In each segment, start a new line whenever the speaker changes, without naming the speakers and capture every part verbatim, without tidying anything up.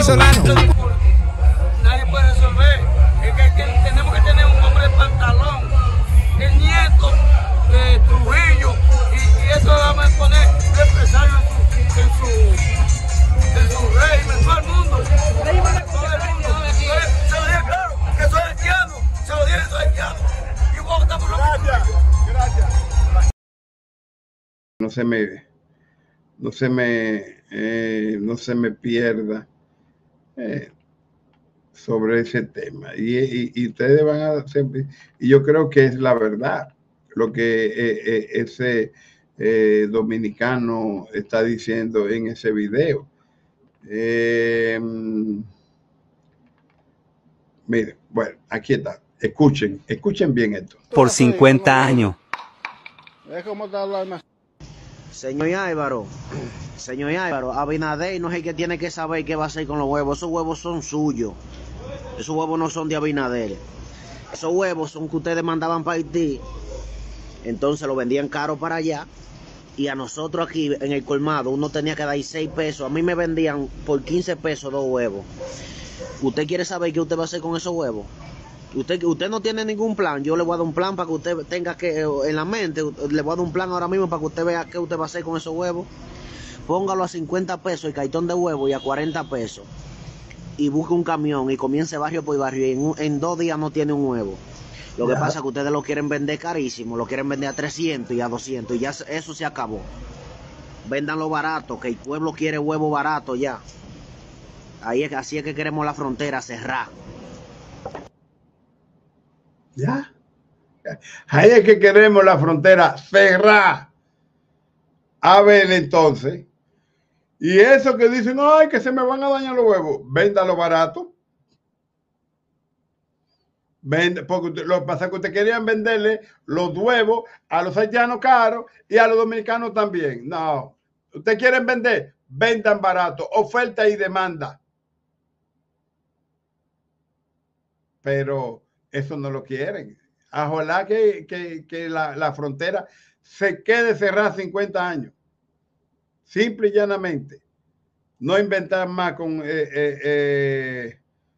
venezolano.
Nadie puede resolver. Es que, que tenemos que tener un hombre de pantalón. El nieto de Trujillo. Y, y eso lo vamos a poner represario en su, en su, en su régimen, todo el mundo. Todo el mundo. Se lo dije claro, que soy haitiano. Se lo dije que soy haitiano. Y vos estamos
Gracias. Gracias.
No se me, no se me, eh, no se me pierda eh, sobre ese tema. Y, y, y ustedes van a hacer, y yo creo que es la verdad lo que eh, eh, ese eh, dominicano está diciendo en ese video. Eh, miren, bueno, aquí está. Escuchen, escuchen bien esto.
Por cincuenta años.
Es como está hablando.
Señor Álvaro, señor Álvaro, Abinader no es el que tiene que saber qué va a hacer con los huevos. Esos huevos son suyos. Esos huevos no son de Abinader. Esos huevos son que ustedes mandaban para Haití. Entonces los vendían caro para allá. Y a nosotros aquí en el colmado uno tenía que dar seis pesos. A mí me vendían por quince pesos dos huevos. ¿Usted quiere saber qué usted va a hacer con esos huevos? Usted, usted no tiene ningún plan. Yo le voy a dar un plan para que usted tenga que en la mente. Le voy a dar un plan ahora mismo para que usted vea qué usted va a hacer con esos huevos. Póngalo a cincuenta pesos el cartón de huevo y a cuarenta pesos. Y busque un camión y comience barrio por barrio. Y en, un, en dos días no tiene un huevo. Lo que pasa es que ustedes lo quieren vender carísimo. Lo quieren vender a trescientos y a doscientos. Y ya eso se acabó. Véndanlo barato, que el pueblo quiere huevo barato ya. Ahí es, así es que queremos la frontera cerrar.
Ya. Ahí es que queremos la frontera cerrar. A ver, entonces. Y eso que dicen, ay, que se me van a dañar los huevos, véndalo barato. Vende, porque usted, lo que pasa es que ustedes querían venderle los huevos a los haitianos caros y a los dominicanos también. No. Ustedes quieren vender, vendan barato, oferta y demanda. Pero eso no lo quieren. Ojalá que, que, que la, la frontera se quede cerrada cincuenta años. Simple y llanamente. No inventar más con... Eh, eh, eh,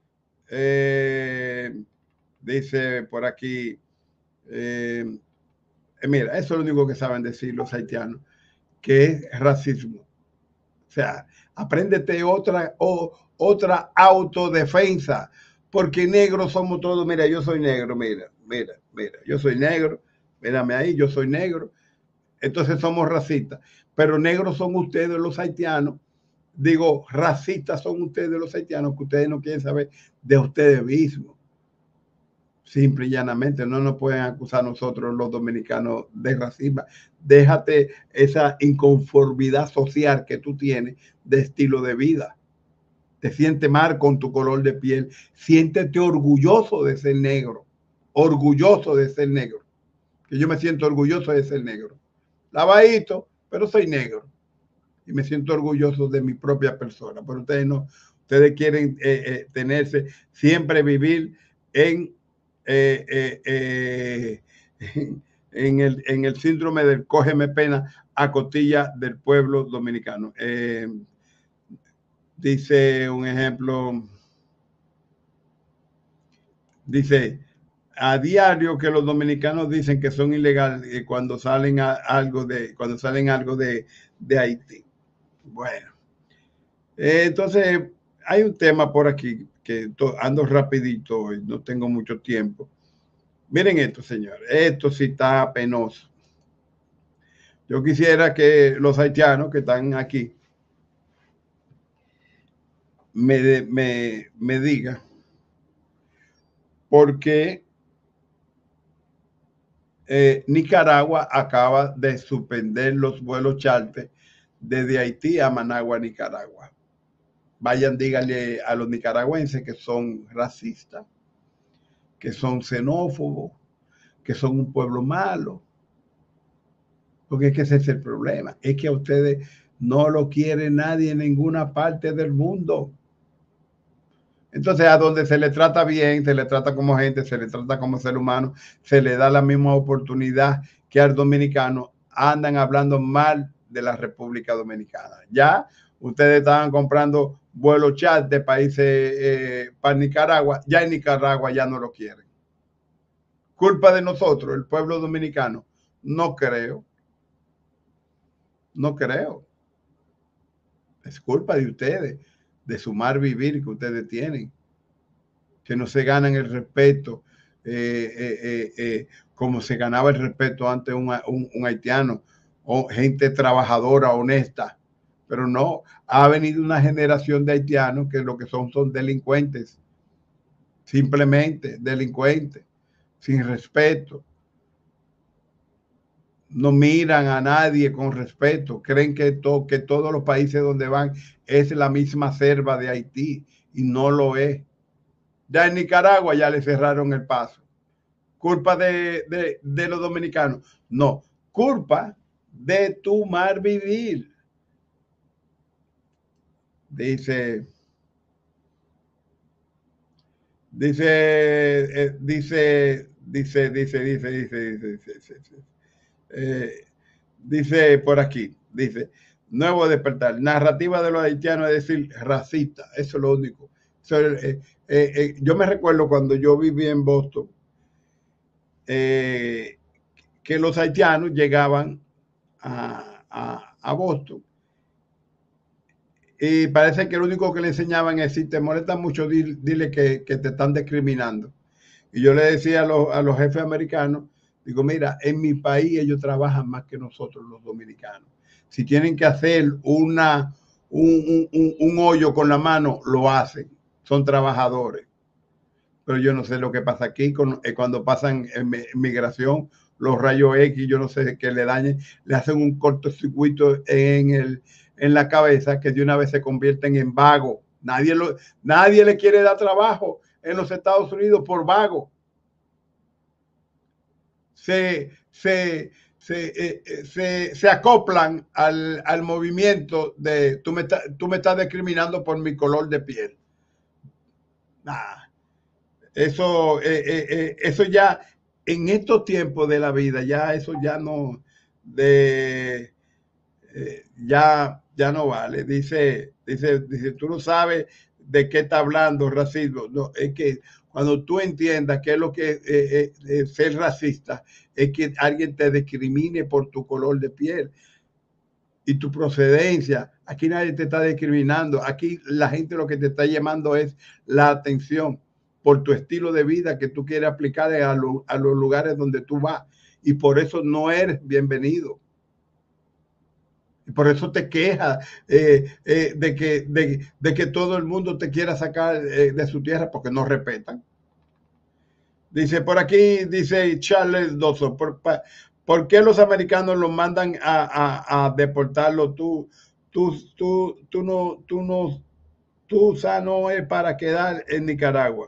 eh, dice por aquí... Eh, eh, mira, eso es lo único que saben decir los haitianos, que es racismo. O sea, apréndete otra, o, otra autodefensa. Porque negros somos todos. Mira, yo soy negro, mira, mira, mira, yo soy negro, mírame ahí, yo soy negro. Entonces somos racistas, pero negros son ustedes los haitianos. Digo, racistas son ustedes los haitianos, que ustedes no quieren saber de ustedes mismos. Simple y llanamente, no nos pueden acusar a nosotros los dominicanos de racismo. Déjate esa inconformidad social que tú tienes de estilo de vida. Te sientes mal con tu color de piel. Siéntete orgulloso de ser negro. Orgulloso de ser negro. Que yo me siento orgulloso de ser negro. Lavadito, pero soy negro. Y me siento orgulloso de mi propia persona. Pero ustedes no. Ustedes quieren eh, eh, tenerse, siempre vivir en, eh, eh, eh, en, el, en el síndrome del cógeme pena a costilla del pueblo dominicano. Eh, Dice un ejemplo, dice, a diario que los dominicanos dicen que son ilegales cuando salen a, algo de, cuando salen algo de, de Haití. Bueno, eh, entonces hay un tema por aquí que to, ando rapidito y no tengo mucho tiempo. Miren esto, señores, esto sí está penoso. Yo quisiera que los haitianos que están aquí Me, me, me diga por qué eh, Nicaragua acaba de suspender los vuelos charter desde Haití a Managua, Nicaragua. Vayan, díganle a los nicaragüenses que son racistas, que son xenófobos, que son un pueblo malo. Porque es que ese es el problema. Es que a ustedes no lo quiere nadie en ninguna parte del mundo. Entonces, a donde se le trata bien, se le trata como gente, se le trata como ser humano, se le da la misma oportunidad que al dominicano, andan hablando mal de la República Dominicana. Ya ustedes estaban comprando vuelos chat de países eh, para Nicaragua, ya en Nicaragua ya no lo quieren. ¿Culpa de nosotros, el pueblo dominicano? No creo. No creo. Es culpa de ustedes, de su mal vivir que ustedes tienen, que no se ganan el respeto eh, eh, eh, eh, como se ganaba el respeto ante un, un, un haitiano o gente trabajadora, honesta. Pero no, ha venido una generación de haitianos que lo que son son delincuentes, simplemente delincuentes, sin respeto. No miran a nadie con respeto, creen que, to, que todos los países donde van es la misma selva de Haití y no lo es. Ya en Nicaragua ya le cerraron el paso. ¿Culpa de, de, de los dominicanos? No, culpa de tu mal vivir. Dice, dice, eh, dice, dice, dice, dice, dice, dice, dice, dice, dice. Eh, dice por aquí, dice, nuevo despertar, narrativa de los haitianos, es decir, racista, eso es lo único. Eso, eh, eh, eh, yo me recuerdo cuando yo viví en Boston, eh, que los haitianos llegaban a, a, a Boston y parece que lo único que le enseñaban es, si te molesta mucho, dile, dile que, que te están discriminando. Y yo le decía a los, a los jefes americanos, digo, mira, en mi país ellos trabajan más que nosotros los dominicanos. Si tienen que hacer una, un, un, un hoyo con la mano, lo hacen. Son trabajadores. Pero yo no sé lo que pasa aquí con, eh, cuando pasan en, en migración, los rayos X, yo no sé qué le dañen, le hacen un cortocircuito en, el, en la cabeza que de una vez se convierten en vagos. Nadie, lo, nadie le quiere dar trabajo en los Estados Unidos por vago. Se, se, se, eh, se, se acoplan al, al movimiento de tú me, tú me estás discriminando por mi color de piel. Nah, eso, eh, eh, eh, eso ya en estos tiempos de la vida, ya eso ya no, de, eh, ya, ya no vale. Dice, dice, dice, tú no sabes de qué está hablando racismo. No, es que cuando tú entiendas qué es lo que es eh, eh, ser racista, es que alguien te discrimine por tu color de piel y tu procedencia. Aquí nadie te está discriminando. Aquí la gente lo que te está llamando es la atención por tu estilo de vida que tú quieres aplicar a, lo, a los lugares donde tú vas. Y por eso no eres bienvenido. Y por eso te quejas eh, eh, de, que, de, de que todo el mundo te quiera sacar eh, de su tierra porque no respetan. Dice por aquí, dice Charles Dawson, ¿por, ¿por qué los americanos los mandan a, a, a deportarlo? Tú, tú, tú, tú no, tú no, tú no es para quedar en Nicaragua.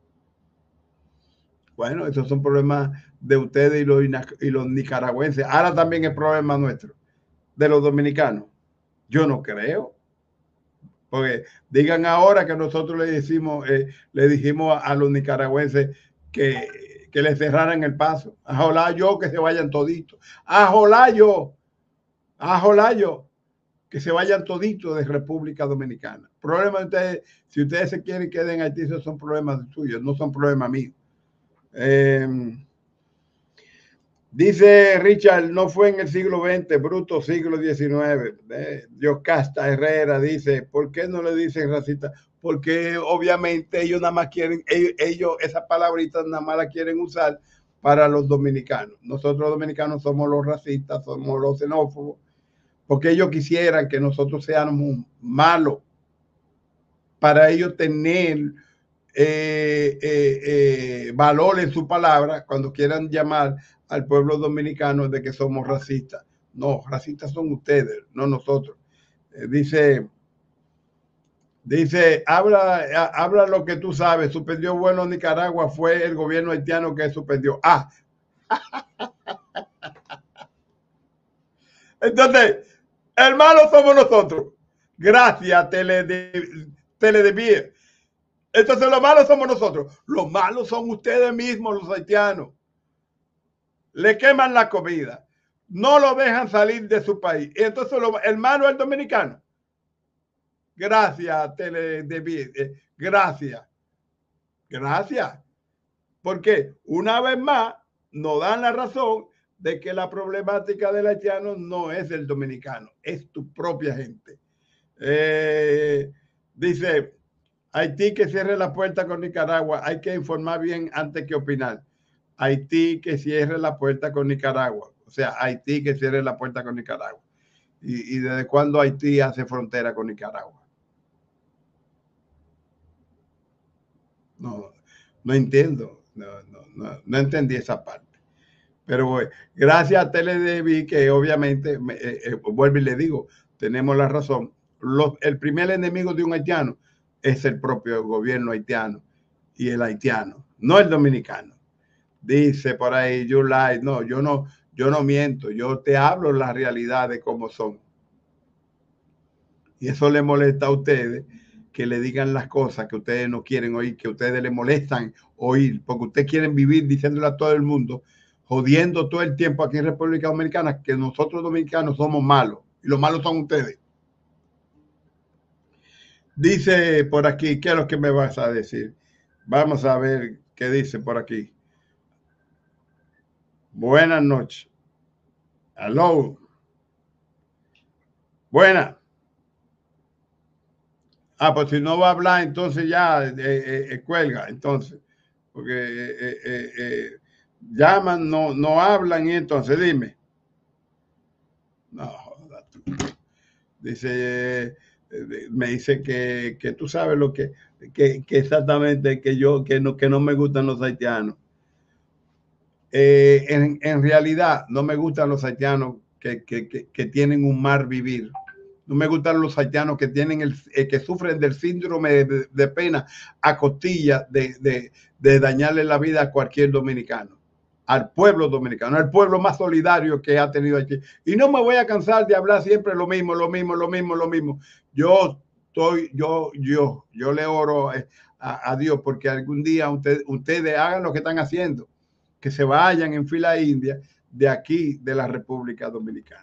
Bueno, esos son problemas de ustedes y los, y los nicaragüenses. Ahora también es problema nuestro, de los dominicanos. Yo no creo. Porque digan ahora que nosotros le decimos, eh, le dijimos a, a los nicaragüenses que, que le cerraran el paso. Ajolá yo que se vayan toditos. Ajolá yo. Ajolá yo que se vayan toditos de República Dominicana. Problemas de ustedes, si ustedes se quieren quedar en Haití, esos son problemas suyos, no son problemas míos. Eh, dice Richard, no fue en el siglo veinte, bruto siglo diecinueve. Eh, Yocasta Herrera dice, ¿por qué no le dicen racista? Porque obviamente ellos nada más quieren, ellos, ellos esa palabrita nada más la quieren usar para los dominicanos. Nosotros los dominicanos somos los racistas, somos los xenófobos, porque ellos quisieran que nosotros seamos malos para ellos tener Eh, eh, eh, valor en su palabra cuando quieran llamar al pueblo dominicano de que somos racistas. No, racistas son ustedes, no nosotros. Eh, dice, dice, habla, habla lo que tú sabes. Suspendió vuelo en Nicaragua, fue el gobierno haitiano que suspendió. Ah, entonces, el malo somos nosotros. Gracias, Teledevie. Entonces los malos somos nosotros. Los malos son ustedes mismos, los haitianos. Le queman la comida. No lo dejan salir de su país. Y entonces lo, el malo es el dominicano. Gracias, Tele de eh, gracias. Gracias. Porque una vez más nos dan la razón de que la problemática del haitiano no es del dominicano, es tu propia gente. Eh, dice, Haití que cierre la puerta con Nicaragua, hay que informar bien antes que opinar. Haití que cierre la puerta con Nicaragua, o sea, Haití que cierre la puerta con Nicaragua. ¿Y, y desde cuándo Haití hace frontera con Nicaragua? No, no entiendo, no, no, no, no entendí esa parte. Pero bueno, gracias a Teledevi, que obviamente, me, eh, eh, vuelvo y le digo, tenemos la razón. Los, el primer enemigo de un haitiano es el propio gobierno haitiano y el haitiano, no el dominicano. Dice por ahí, you lie. No, yo no, yo no miento, yo te hablo la realidad de cómo son. Y eso le molesta a ustedes, que le digan las cosas que ustedes no quieren oír, que ustedes les molestan oír, porque ustedes quieren vivir diciéndole a todo el mundo, jodiendo todo el tiempo aquí en República Dominicana, que nosotros dominicanos somos malos, y los malos son ustedes. Dice por aquí, ¿qué es lo que me vas a decir? Vamos a ver qué dice por aquí. Buenas noches. Aló. Buenas. Ah, pues si no va a hablar, entonces ya eh, eh, eh, cuelga, entonces. Porque eh, eh, eh, llaman, no, no hablan, y entonces dime. No, dice, eh, me dice que, que tú sabes lo que, que, que exactamente que yo, que no, que no me gustan los haitianos. Eh, en, en realidad, no me gustan los haitianos que, que, que, que tienen un mal vivir. No me gustan los haitianos que tienen el, eh, que sufren del síndrome de, de pena a costilla de, de, de dañarle la vida a cualquier dominicano, al pueblo dominicano, al pueblo más solidario que ha tenido aquí. Y no me voy a cansar de hablar siempre lo mismo, lo mismo, lo mismo, lo mismo. Yo estoy, yo, yo, yo le oro a, a Dios porque algún día usted, ustedes hagan lo que están haciendo, que se vayan en fila india de aquí, de la República Dominicana.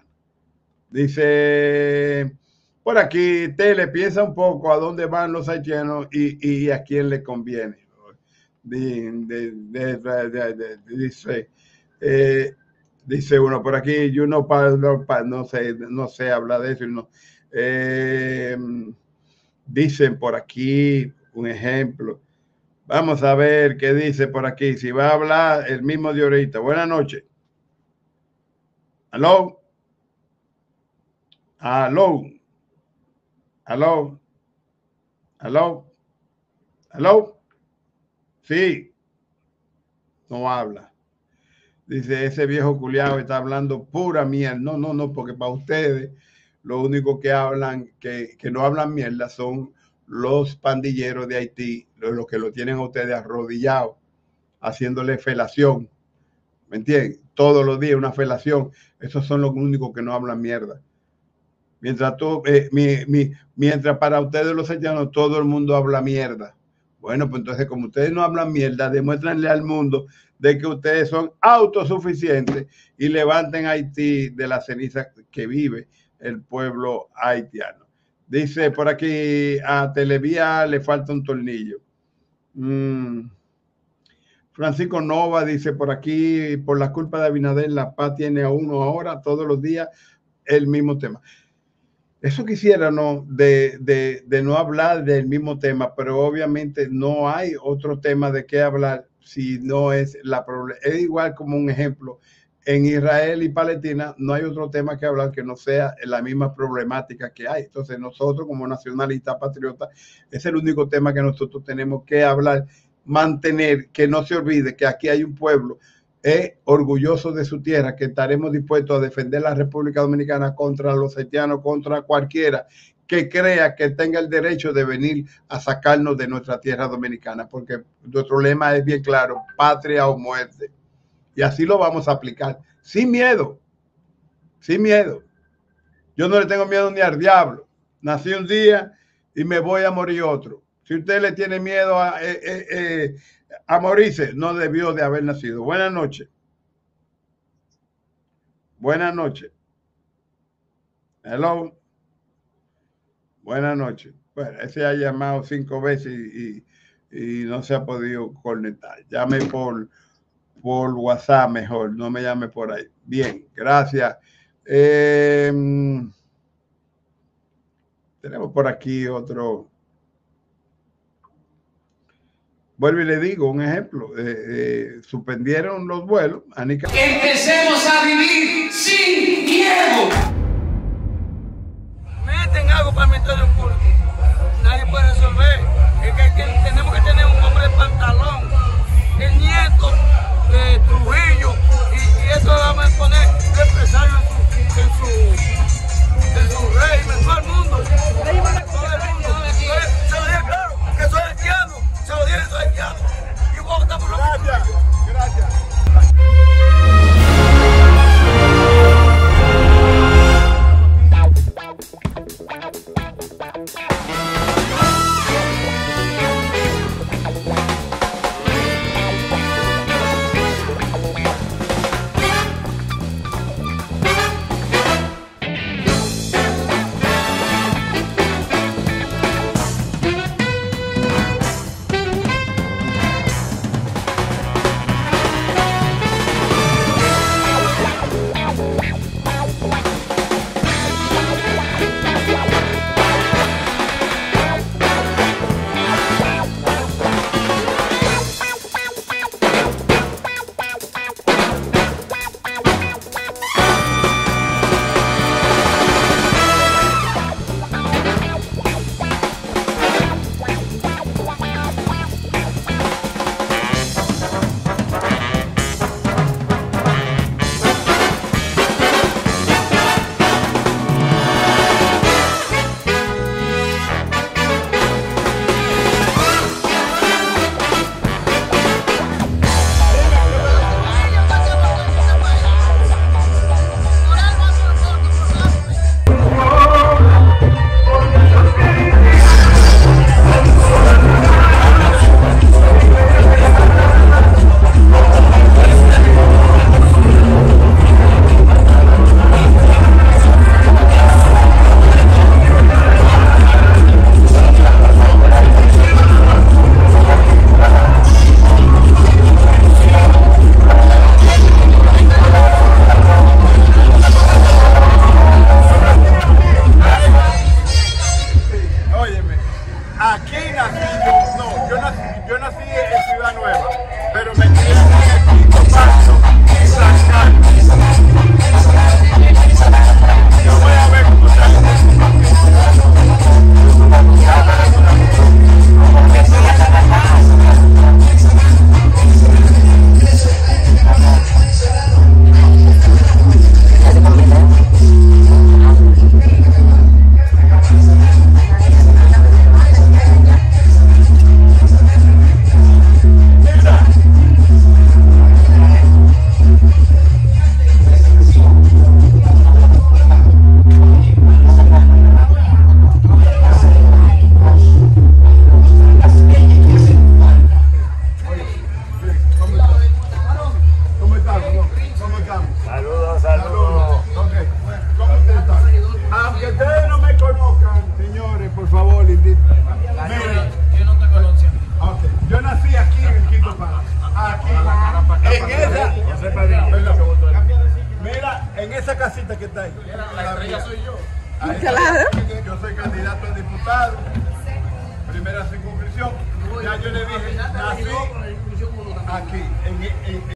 Dice por aquí, Tele, piensa un poco a dónde van los haitianos y, y a quién le conviene. De, de, de, de, dice, eh, dice uno por aquí, yo no, no, no sé, no sé hablar de eso. No. Eh, dicen por aquí un ejemplo. Vamos a ver qué dice por aquí. Si va a hablar el mismo de ahorita. Buenas noches. Aló. Aló. Aló. Aló. Aló. Sí. No habla. Dice, ese viejo culiao está hablando pura mierda. No, no, no, porque para ustedes lo único que hablan, que, que no hablan mierda son los pandilleros de Haití, los, los que lo tienen a ustedes arrodillados, haciéndole felación. ¿Me entienden? Todos los días una felación. Esos son los únicos que no hablan mierda. Mientras, tú, eh, mi, mi, mientras para ustedes los haitianos todo el mundo habla mierda. Bueno, pues entonces como ustedes no hablan mierda, demuéstrenle al mundo de que ustedes son autosuficientes y levanten a Haití de la ceniza que vive el pueblo haitiano. Dice por aquí, a Televía le falta un tornillo. Mm. Francisco Nova dice por aquí, por la culpa de Abinader, La Paz tiene a uno ahora, todos los días, el mismo tema. Eso quisiera no de, de, de no hablar del mismo tema, pero obviamente no hay otro tema de qué hablar si no es la problema. Es igual como un ejemplo. En Israel y Palestina no hay otro tema que hablar que no sea la misma problemática que hay. Entonces nosotros como nacionalistas patriotas es el único tema que nosotros tenemos que hablar, mantener, que no se olvide que aquí hay un pueblo eh, orgulloso de su tierra, que estaremos dispuestos a defender la República Dominicana contra los haitianos, contra cualquiera que crea que tenga el derecho de venir a sacarnos de nuestra tierra dominicana, porque nuestro lema es bien claro, patria o muerte. Y así lo vamos a aplicar, sin miedo, sin miedo. Yo no le tengo miedo ni al diablo. Nací un día y me voy a morir otro. Si usted le tiene miedo a, eh, eh, eh, a morirse, no debió de haber nacido. Buenas noches. Buenas noches. Hello. Buenas noches. Bueno, ese ha llamado cinco veces y, y, y no se ha podido conectar. Llame por, por WhatsApp mejor, no me llame por ahí. Bien, gracias. Eh, tenemos por aquí otro. Vuelvo y le digo un ejemplo. Eh, eh, suspendieron los vuelos. Anica.
Empecemos a vivir sin miedo.
Meten algo para el Ministerio Público. Nadie puede resolver. Es que, hay que tenemos que tener un hombre de pantalón. El nieto de Trujillo. Y, y eso lo vamos a poner represalios en su, en su, en su régimen. Todo el mundo. Todo el mundo. Se lo dije claro, que soy haitiano. Se lo dije, soy haitiano. Y vos estás por lo que
Gracias, gracias. esa casita que está ahí. La estrella soy yo. Ahí, claro. Yo soy candidato a diputado. Primera circunscripción. Ya yo le dije, nací aquí. En, en,